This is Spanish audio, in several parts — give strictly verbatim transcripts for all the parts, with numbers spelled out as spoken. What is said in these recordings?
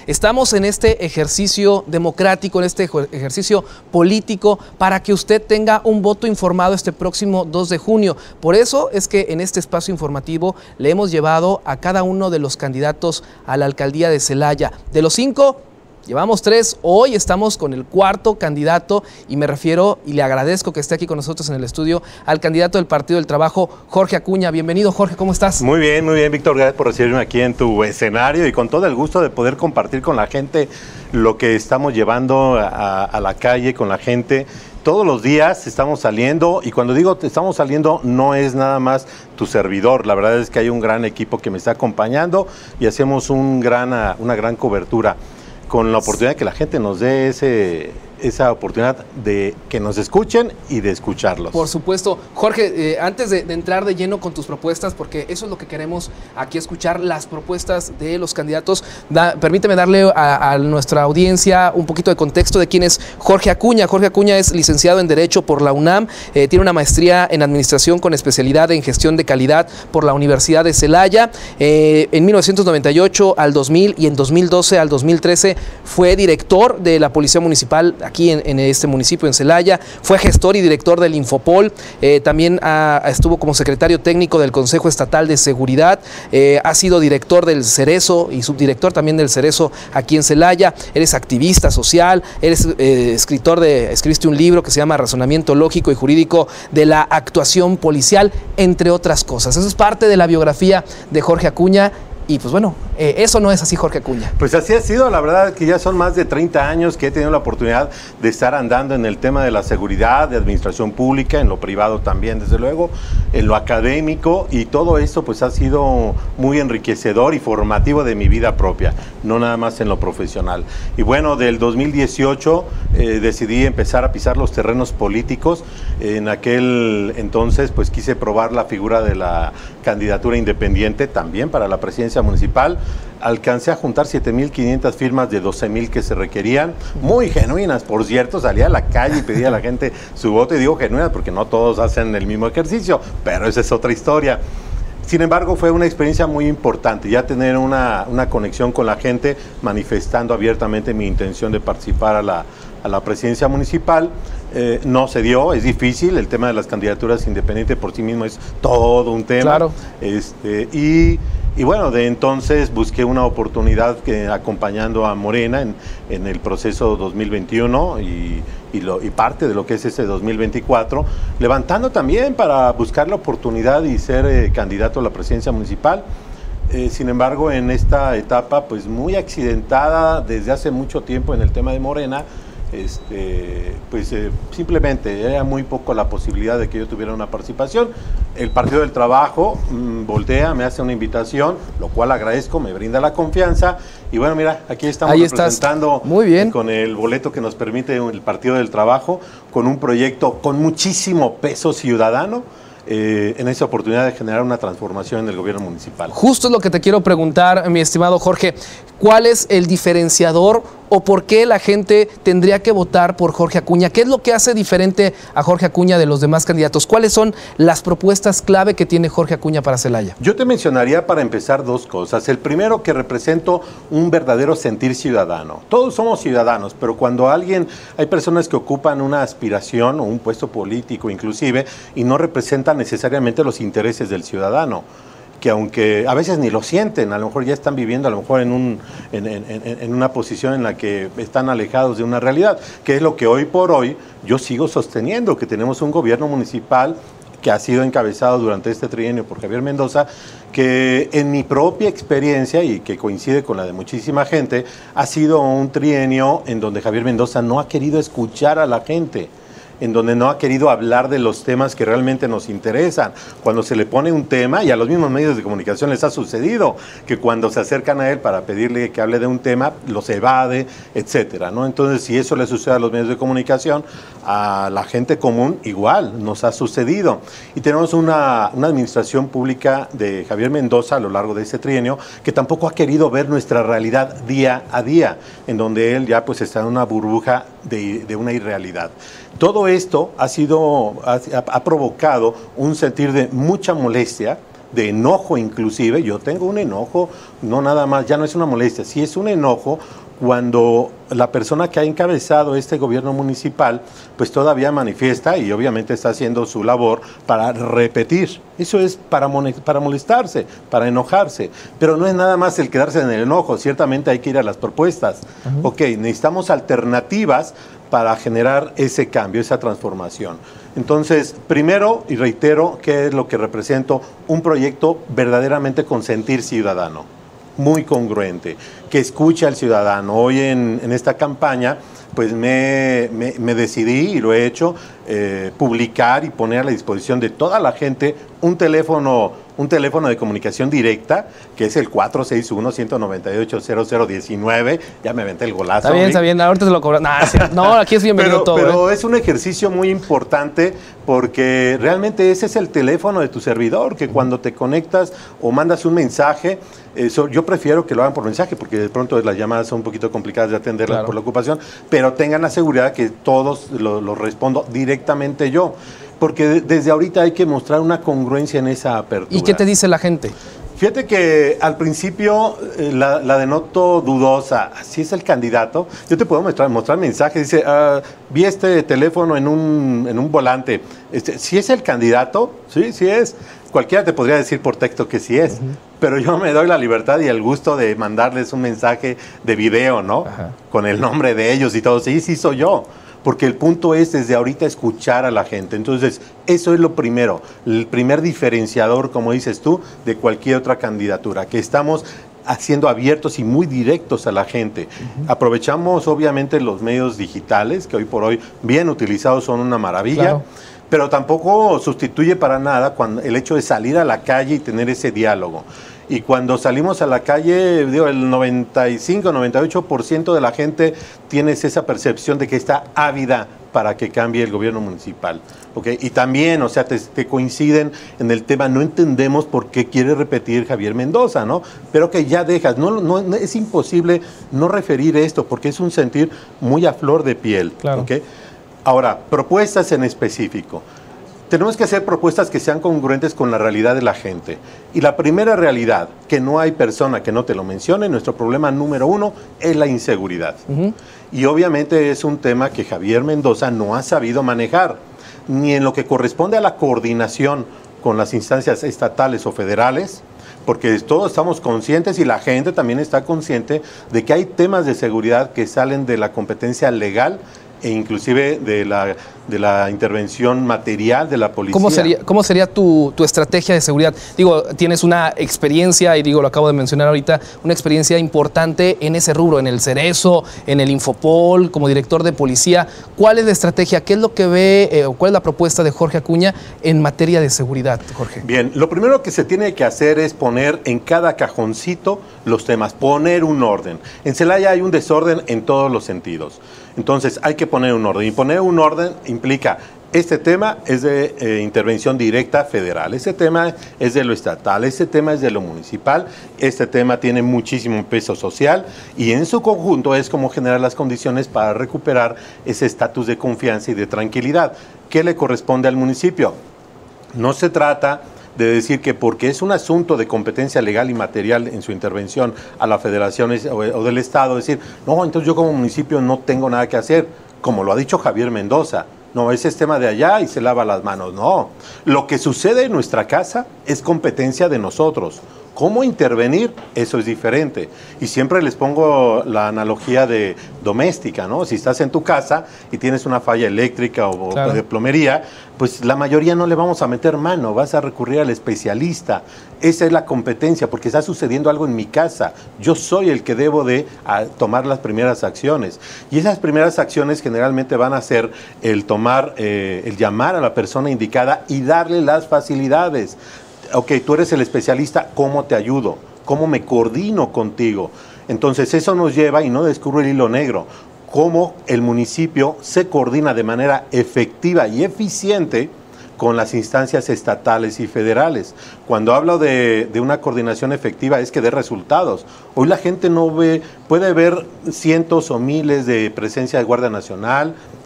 Estamos en este ejercicio democrático, en este ejercicio político, para que usted tenga un voto informado este próximo dos de junio. Por eso es que en este espacio informativo le hemos llevado a cada uno de los candidatos a la alcaldía de Celaya. De los cinco, llevamos tres, hoy estamos con el cuarto candidato y me refiero, y le agradezco que esté aquí con nosotros en el estudio, al candidato del Partido del Trabajo, Jorge Acuña. Bienvenido, Jorge, ¿cómo estás? Muy bien, muy bien, Víctor, gracias por recibirme aquí en tu escenario y con todo el gusto de poder compartir con la gente lo que estamos llevando a, a la calle, con la gente. Todos los días estamos saliendo, y cuando digo estamos saliendo no es nada más tu servidor, la verdad es que hay un gran equipo que me está acompañando y hacemos un gran, una gran cobertura, con la oportunidad de que la gente nos dé ese, esa oportunidad de que nos escuchen y de escucharlos. Por supuesto. Jorge, eh, antes de, de entrar de lleno con tus propuestas, porque eso es lo que queremos aquí escuchar, las propuestas de los candidatos, da, permíteme darle a, a nuestra audiencia un poquito de contexto de quién es Jorge Acuña. Jorge Acuña es licenciado en Derecho por la UNAM, eh, tiene una maestría en Administración con especialidad en Gestión de Calidad por la Universidad de Celaya. Eh, en mil novecientos noventa y ocho al dos mil y en dos mil doce al dos mil trece fue director de la Policía Municipal aquí en, en este municipio, en Celaya. Fue gestor y director del Infopol. Eh, también ha, estuvo como secretario técnico del Consejo Estatal de Seguridad. Eh, ha sido director del Cerezo y subdirector también del Cerezo aquí en Celaya. Eres activista social, eres eh, escritor de, escribiste un libro que se llama Razonamiento Lógico y Jurídico de la Actuación Policial, entre otras cosas. Eso es parte de la biografía de Jorge Acuña. Y pues bueno, eh, eso no es así, Jorge Acuña. Pues así ha sido, la verdad que ya son más de treinta años que he tenido la oportunidad de estar andando en el tema de la seguridad, de administración pública, en lo privado también, desde luego, en lo académico, y todo esto pues ha sido muy enriquecedor y formativo de mi vida propia, no nada más en lo profesional. Y bueno, del dos mil dieciocho eh, decidí empezar a pisar los terrenos políticos. En aquel entonces pues quise probar la figura de la candidatura independiente también para la presidencia municipal. Alcancé a juntar siete mil quinientas firmas de doce mil que se requerían, muy genuinas, por cierto. Salía a la calle y pedía a la gente su voto, y digo genuinas porque no todos hacen el mismo ejercicio, pero esa es otra historia. Sin embargo, fue una experiencia muy importante, ya tener una, una conexión con la gente, manifestando abiertamente mi intención de participar a la, a la presidencia municipal. Eh, no se dio, es difícil, el tema de las candidaturas independientes por sí mismo es todo un tema. Claro. Este, y, y bueno, de entonces busqué una oportunidad que, acompañando a Morena en, en el proceso dos mil veintiuno y, y, lo, y parte de lo que es ese dos mil veinticuatro, levantando también para buscar la oportunidad y ser eh, candidato a la presidencia municipal. Eh, sin embargo, en esta etapa pues muy accidentada desde hace mucho tiempo en el tema de Morena, Este, pues eh, simplemente era muy poco la posibilidad de que yo tuviera una participación. El Partido del Trabajo mmm, voltea, me hace una invitación, lo cual agradezco, me brinda la confianza, y bueno, mira, aquí estamos Ahí representando estás. Muy bien. Eh, con el boleto que nos permite el Partido del Trabajo, con un proyecto con muchísimo peso ciudadano, Eh, en esa oportunidad de generar una transformación en el gobierno municipal. Justo es lo que te quiero preguntar, mi estimado Jorge. ¿Cuál es el diferenciador o por qué la gente tendría que votar por Jorge Acuña? ¿Qué es lo que hace diferente a Jorge Acuña de los demás candidatos? ¿Cuáles son las propuestas clave que tiene Jorge Acuña para Celaya? Yo te mencionaría para empezar dos cosas. El primero, que represento un verdadero sentir ciudadano. Todos somos ciudadanos, pero cuando alguien, hay personas que ocupan una aspiración o un puesto político inclusive y no representan necesariamente los intereses del ciudadano, que aunque a veces ni lo sienten, a lo mejor ya están viviendo a lo mejor en, un, en, en, en una posición en la que están alejados de una realidad, que es lo que hoy por hoy yo sigo sosteniendo, que tenemos un gobierno municipal que ha sido encabezado durante este trienio por Javier Mendoza, que en mi propia experiencia, y que coincide con la de muchísima gente, ha sido un trienio en donde Javier Mendoza no ha querido escuchar a la gente, en donde no ha querido hablar de los temas que realmente nos interesan. Cuando se le pone un tema, y a los mismos medios de comunicación les ha sucedido, que cuando se acercan a él para pedirle que hable de un tema, los evade, etcétera, ¿no? Entonces, si eso le sucede a los medios de comunicación, a la gente común igual nos ha sucedido. Y tenemos una, una administración pública de Javier Mendoza a lo largo de este trienio que tampoco ha querido ver nuestra realidad día a día, en donde él ya pues está en una burbuja de, de una irrealidad. Todo esto ha sido, ha, ha provocado un sentir de mucha molestia de enojo inclusive. Yo tengo un enojo, no nada más, ya no es una molestia, sí es un enojo cuando la persona que ha encabezado este gobierno municipal pues todavía manifiesta y obviamente está haciendo su labor para repetir. Eso es para, para molestarse, para enojarse, pero no es nada más el quedarse en el enojo, ciertamente hay que ir a las propuestas. Uh-huh. Ok, necesitamos alternativas para generar ese cambio, esa transformación. Entonces, primero, y reitero, ¿qué es lo que represento? Un proyecto verdaderamente con sentir ciudadano, muy congruente, que escuche al ciudadano. Hoy en, en esta campaña, pues me, me, me decidí, y lo he hecho, eh, publicar y poner a la disposición de toda la gente un teléfono, un teléfono de comunicación directa, que es el cuatro seis uno, uno nueve ocho, cero cero uno nueve. Ya me aventé el golazo. Está bien, está bien, ahorita se lo cobran. Nah, sí. No, aquí es bienvenido pero, todo. Pero ¿eh? es un ejercicio muy importante porque realmente ese es el teléfono de tu servidor, que cuando te conectas o mandas un mensaje, eso, yo prefiero que lo hagan por mensaje, porque de pronto las llamadas son un poquito complicadas de atenderlas claro. por la ocupación, pero tengan la seguridad que todos lo, lo respondo directamente yo. Porque desde ahorita hay que mostrar una congruencia en esa apertura. ¿Y qué te dice la gente? Fíjate que al principio eh, la, la denoto dudosa. Si es el candidato, yo te puedo mostrar, mostrar mensajes. Dice, uh, vi este teléfono en un, en un volante. Este, si es el candidato, sí, sí es. Cualquiera te podría decir por texto que sí es. Uh-huh. Pero yo me doy la libertad y el gusto de mandarles un mensaje de video, ¿no? Uh-huh. Con el nombre de ellos y todo. Sí, sí soy yo. Porque el punto es desde ahorita escuchar a la gente. Entonces, eso es lo primero, el primer diferenciador, como dices tú, de cualquier otra candidatura, que estamos haciendo abiertos y muy directos a la gente. Uh-huh. Aprovechamos, obviamente, los medios digitales, que hoy por hoy, bien utilizados, son una maravilla, claro. pero tampoco sustituye para nada cuando, el hecho de salir a la calle y tener ese diálogo. Y cuando salimos a la calle, digo, el noventa y cinco, noventa y ocho por ciento de la gente tiene esa percepción de que está ávida para que cambie el gobierno municipal. ¿Okay? Y también, o sea, te, te coinciden en el tema, no entendemos por qué quiere repetir Javier Mendoza, ¿no? Pero que ya dejas, no, no, no, es imposible no referir esto, porque es un sentir muy a flor de piel. Claro. ¿Okay? Ahora, propuestas en específico. Tenemos que hacer propuestas que sean congruentes con la realidad de la gente. Y la primera realidad, que no hay persona que no te lo mencione, nuestro problema número uno es la inseguridad. Uh-huh. Y obviamente es un tema que Javier Mendoza no ha sabido manejar, ni en lo que corresponde a la coordinación con las instancias estatales o federales, porque todos estamos conscientes y la gente también está consciente de que hay temas de seguridad que salen de la competencia legal e inclusive de la, de la intervención material de la policía. ¿Cómo sería, cómo sería tu, tu estrategia de seguridad? Digo, tienes una experiencia, y digo, lo acabo de mencionar ahorita, una experiencia importante en ese rubro, en el Cerezo, en el Infopol, como director de policía. ¿Cuál es la estrategia? ¿Qué es lo que ve, eh, o cuál es la propuesta de Jorge Acuña en materia de seguridad, Jorge? Bien, lo primero que se tiene que hacer es poner en cada cajoncito los temas, poner un orden. En Celaya hay un desorden en todos los sentidos. Entonces hay que poner un orden, y poner un orden implica, este tema es de eh, intervención directa federal, este tema es de lo estatal, este tema es de lo municipal, este tema tiene muchísimo peso social y en su conjunto es como generar las condiciones para recuperar ese estatus de confianza y de tranquilidad. ¿Qué le corresponde al municipio? No se trata de decir que porque es un asunto de competencia legal y material en su intervención a la federación o del Estado, decir, no, entonces yo como municipio no tengo nada que hacer, como lo ha dicho Javier Mendoza. No, ese es tema de allá y se lava las manos. No, lo que sucede en nuestra casa es competencia de nosotros. ¿Cómo intervenir? Eso es diferente. Y siempre les pongo la analogía de doméstica, ¿no? Si estás en tu casa y tienes una falla eléctrica o claro. de plomería, pues la mayoría no le vamos a meter mano, vas a recurrir al especialista. Esa es la competencia, porque está sucediendo algo en mi casa. Yo soy el que debo de a, tomar las primeras acciones. Y esas primeras acciones generalmente van a ser el tomar, eh, el llamar a la persona indicada y darle las facilidades. Ok, tú eres el especialista, ¿cómo te ayudo? ¿Cómo me coordino contigo? Entonces eso nos lleva, y no descubro el hilo negro, cómo el municipio se coordina de manera efectiva y eficiente con las instancias estatales y federales. Cuando hablo de, de una coordinación efectiva es que dé resultados. Hoy la gente no ve, puede ver cientos o miles de presencia de Guardia Nacional,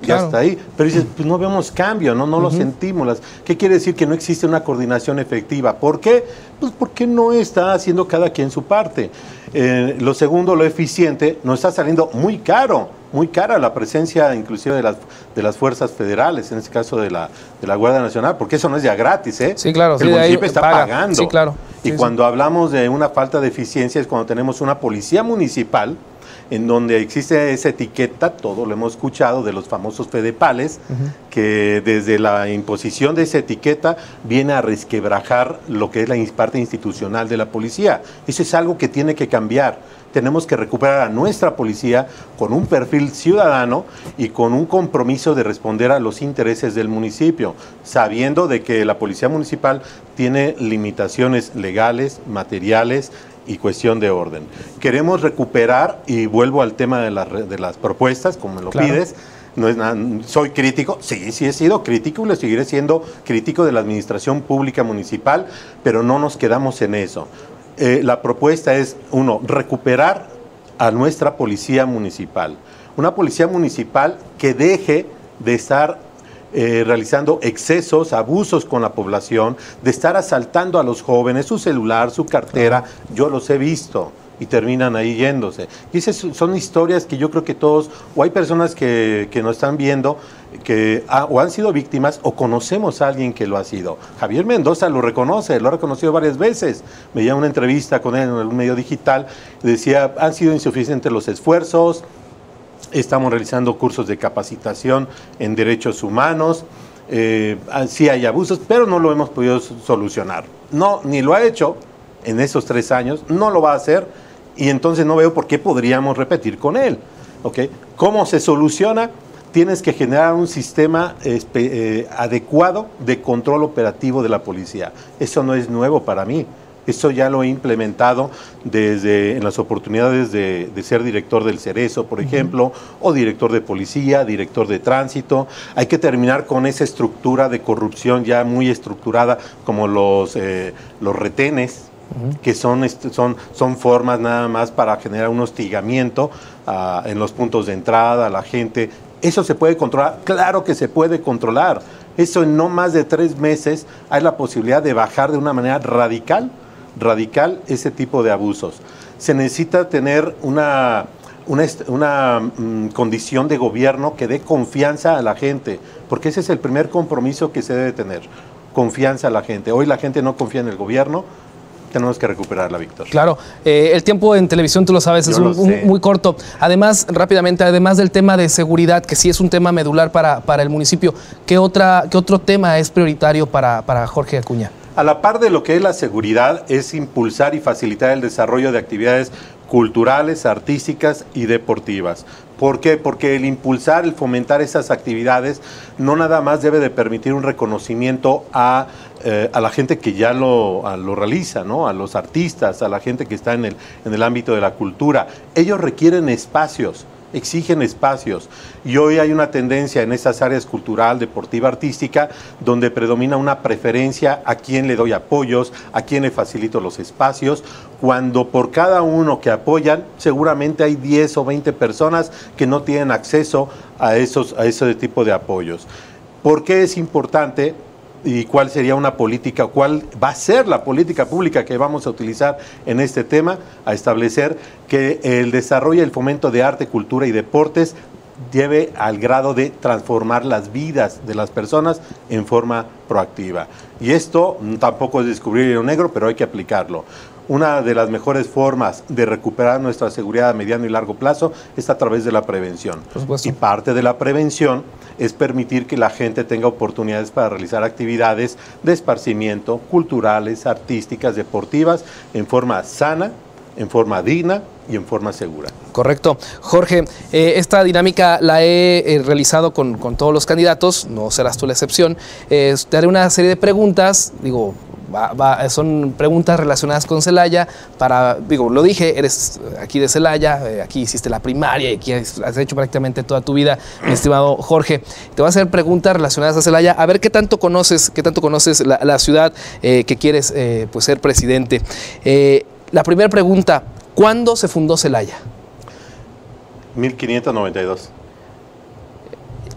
ya Claro. está ahí. Pero dices, pues no vemos cambio, no, no uh-huh. lo sentimos. Las, ¿Qué quiere decir? Que no existe una coordinación efectiva. ¿Por qué? Pues porque no está haciendo cada quien su parte. Eh, lo segundo, lo eficiente, nos está saliendo muy caro, muy cara la presencia inclusive de las, de las fuerzas federales, en este caso de la, de la Guardia Nacional, porque eso no es ya gratis, ¿eh? Sí, claro. El sí, municipio está paga. pagando. Sí, claro. Y sí, cuando sí. hablamos de una falta de eficiencia es cuando tenemos una policía municipal en donde existe esa etiqueta, todo lo hemos escuchado, de los famosos fedepales, uh-huh. que desde la imposición de esa etiqueta viene a resquebrajar lo que es la parte institucional de la policía. Eso es algo que tiene que cambiar. Tenemos que recuperar a nuestra policía con un perfil ciudadano y con un compromiso de responder a los intereses del municipio, sabiendo de que la policía municipal tiene limitaciones legales, materiales y cuestión de orden. Queremos recuperar, y vuelvo al tema de, la, de las propuestas, como me lo claro. pides, no es nada, soy crítico, sí, sí he sido crítico y le seguiré siendo crítico de la administración pública municipal, pero no nos quedamos en eso. Eh, la propuesta es, uno, recuperar a nuestra policía municipal. Una policía municipal que deje de estar eh, realizando excesos, abusos con la población, de estar asaltando a los jóvenes, su celular, su cartera, yo los he visto y terminan ahí yéndose. Y esas son historias que yo creo que todos, o hay personas que, que nos están viendo, que ha, o han sido víctimas o conocemos a alguien que lo ha sido. Javier Mendoza lo reconoce, lo ha reconocido varias veces. Veía una entrevista con él en un medio digital, decía, han sido insuficientes los esfuerzos, estamos realizando cursos de capacitación en derechos humanos, eh, sí hay abusos, pero no lo hemos podido solucionar. No, ni lo ha hecho en esos tres años, no lo va a hacer, y entonces no veo por qué podríamos repetir con él. ¿Okay? ¿Cómo se soluciona? Tienes que generar un sistema eh, adecuado de control operativo de la policía. Eso no es nuevo para mí. Eso ya lo he implementado desde en las oportunidades de, de ser director del Cerezo, por ejemplo, uh-huh. o director de policía, director de tránsito. Hay que terminar con esa estructura de corrupción ya muy estructurada, como los, eh, los retenes, uh-huh. que son, son, son formas nada más para generar un hostigamiento uh, en los puntos de entrada a la gente. ¿Eso se puede controlar? Claro que se puede controlar. Eso en no más de tres meses hay la posibilidad de bajar de una manera radical, radical ese tipo de abusos. Se necesita tener una, una, una mm, condición de gobierno que dé confianza a la gente, porque ese es el primer compromiso que se debe tener, confianza a la gente. Hoy la gente no confía en el gobierno. Tenemos que recuperarla, Víctor. Claro, eh, el tiempo en televisión, tú lo sabes, es Yo un, lo sé. un, muy corto. Además, rápidamente, además del tema de seguridad, que sí es un tema medular para, para el municipio, ¿qué, otra, qué otro tema es prioritario para, para Jorge Acuña? A la par de lo que es la seguridad, es impulsar y facilitar el desarrollo de actividades culturales, artísticas y deportivas. ¿Por qué? Porque el impulsar, el fomentar esas actividades no nada más debe de permitir un reconocimiento a, eh, a la gente que ya lo, a, lo realiza, ¿no? A los artistas, a la gente que está en el, en el ámbito de la cultura. Ellos requieren espacios, exigen espacios, y hoy hay una tendencia en esas áreas cultural, deportiva, artística, donde predomina una preferencia a quién le doy apoyos, a quién le facilito los espacios, cuando por cada uno que apoyan seguramente hay diez o veinte personas que no tienen acceso a esos, a ese tipo de apoyos. ¿Por qué es importante? ¿Y cuál sería una política, cuál va a ser la política pública que vamos a utilizar en este tema? A establecer que el desarrollo y el fomento de arte, cultura y deportes lleve al grado de transformar las vidas de las personas en forma proactiva. Y esto tampoco es descubrir el hilo negro, pero hay que aplicarlo. Una de las mejores formas de recuperar nuestra seguridad a mediano y largo plazo es a través de la prevención. Por supuesto. Y parte de la prevención es permitir que la gente tenga oportunidades para realizar actividades de esparcimiento, culturales, artísticas, deportivas, en forma sana, en forma digna y en forma segura. Correcto. Jorge, eh, esta dinámica la he eh, realizado con, con todos los candidatos, no serás tú la excepción. Eh, te haré una serie de preguntas, digo, va, va, son preguntas relacionadas con Celaya, para, digo, lo dije, eres aquí de Celaya, eh, aquí hiciste la primaria y aquí has hecho prácticamente toda tu vida, mi estimado Jorge. Te voy a hacer preguntas relacionadas a Celaya, a ver qué tanto conoces, qué tanto conoces la, la ciudad eh, que quieres eh, pues, ser presidente. Eh, la primera pregunta, ¿cuándo se fundó Celaya? mil quinientos noventa y dos.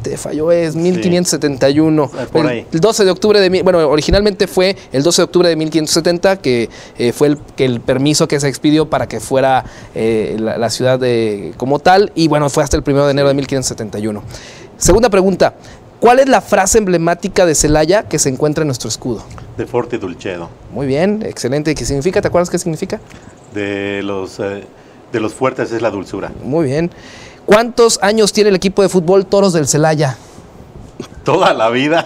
te falló, es mil quinientos setenta y uno. Sí, por ahí. El doce de octubre de... Bueno, originalmente fue el doce de octubre de mil quinientos setenta, que eh, fue el, que el permiso que se expidió para que fuera eh, la, la ciudad de, como tal, y bueno, fue hasta el primero de enero de mil quinientos setenta y uno. Segunda pregunta, ¿cuál es la frase emblemática de Celaya que se encuentra en nuestro escudo? De Forte Dulcedo. Muy bien, excelente. ¿Qué significa? ¿Te acuerdas qué significa? De los, eh, de los fuertes es la dulzura. Muy bien. ¿Cuántos años tiene el equipo de fútbol Toros del Celaya? Toda la vida.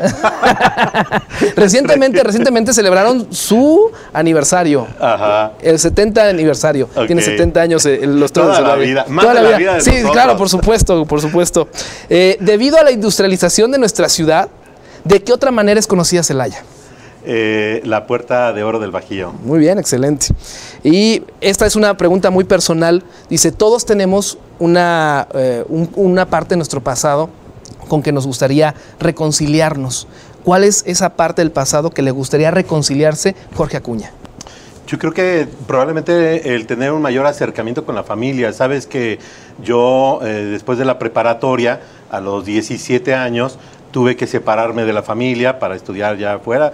recientemente, recientemente celebraron su aniversario. Ajá. El setenta aniversario. Okay. Tiene setenta años eh, los Toros Toda del la Celaya. vida. Más Toda de la la vida. vida de Sí, nosotros. claro, por supuesto, por supuesto. Eh, debido a la industrialización de nuestra ciudad, ¿de qué otra manera es conocida Celaya? Eh, la puerta de oro del Bajío. Muy bien, excelente. Y esta es una pregunta muy personal. Dice, todos tenemos una, eh, un, una parte de nuestro pasado con que nos gustaría reconciliarnos. ¿Cuál es esa parte del pasado que le gustaría reconciliarse Jorge Acuña? Yo creo que probablemente el tener un mayor acercamiento con la familia. Sabes que yo, eh, después de la preparatoria, a los diecisiete años, tuve que separarme de la familia para estudiar ya fuera,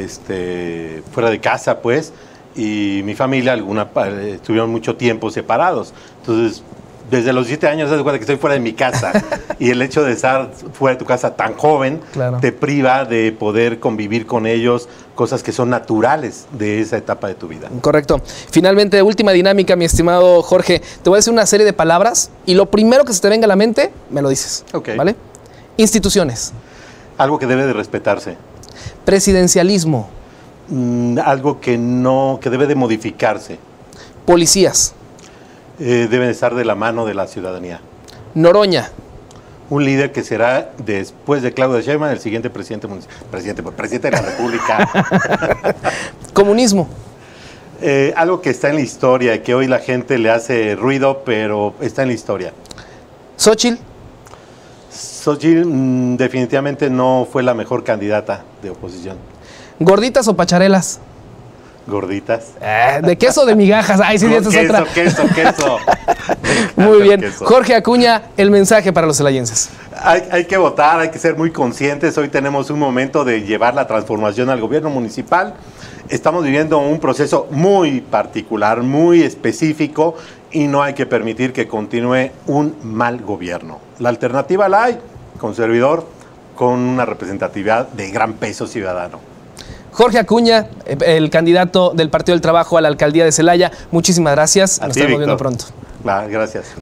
este, fuera de casa, pues, y mi familia, alguna, estuvieron mucho tiempo separados. Entonces, desde los siete años, se cuenta que estoy fuera de mi casa, y el hecho de estar fuera de tu casa tan joven, claro, te priva de poder convivir con ellos, cosas que son naturales de esa etapa de tu vida. Correcto. Finalmente, última dinámica, mi estimado Jorge. Te voy a decir una serie de palabras, y lo primero que se te venga a la mente, me lo dices. Ok. ¿Vale? Instituciones. Algo que debe de respetarse. Presidencialismo. Mm, algo que no, que debe de modificarse. Policías. Eh, deben estar de la mano de la ciudadanía. Noroña. Un líder que será, después de Claudia Sheinbaum, el siguiente presidente presidente, presidente de la República. Comunismo. Eh, algo que está en la historia y que hoy la gente le hace ruido, pero está en la historia. Xóchitl. Xóchitl mmm, definitivamente no fue la mejor candidata de oposición. ¿Gorditas o pacharelas? Gorditas. Eh, ¿De queso o de migajas? Ay, sí, esta es otra. Queso, queso, queso. Muy bien. Queso. Jorge Acuña, el mensaje para los celayenses. Hay, hay que votar, hay que ser muy conscientes. Hoy tenemos un momento de llevar la transformación al gobierno municipal. Estamos viviendo un proceso muy particular, muy específico, y no hay que permitir que continúe un mal gobierno. La alternativa la hay, con servidor, con una representatividad de gran peso ciudadano. Jorge Acuña, el candidato del Partido del Trabajo a la alcaldía de Celaya, muchísimas gracias. A Nos ti, estamos Víctor. viendo pronto. Gracias.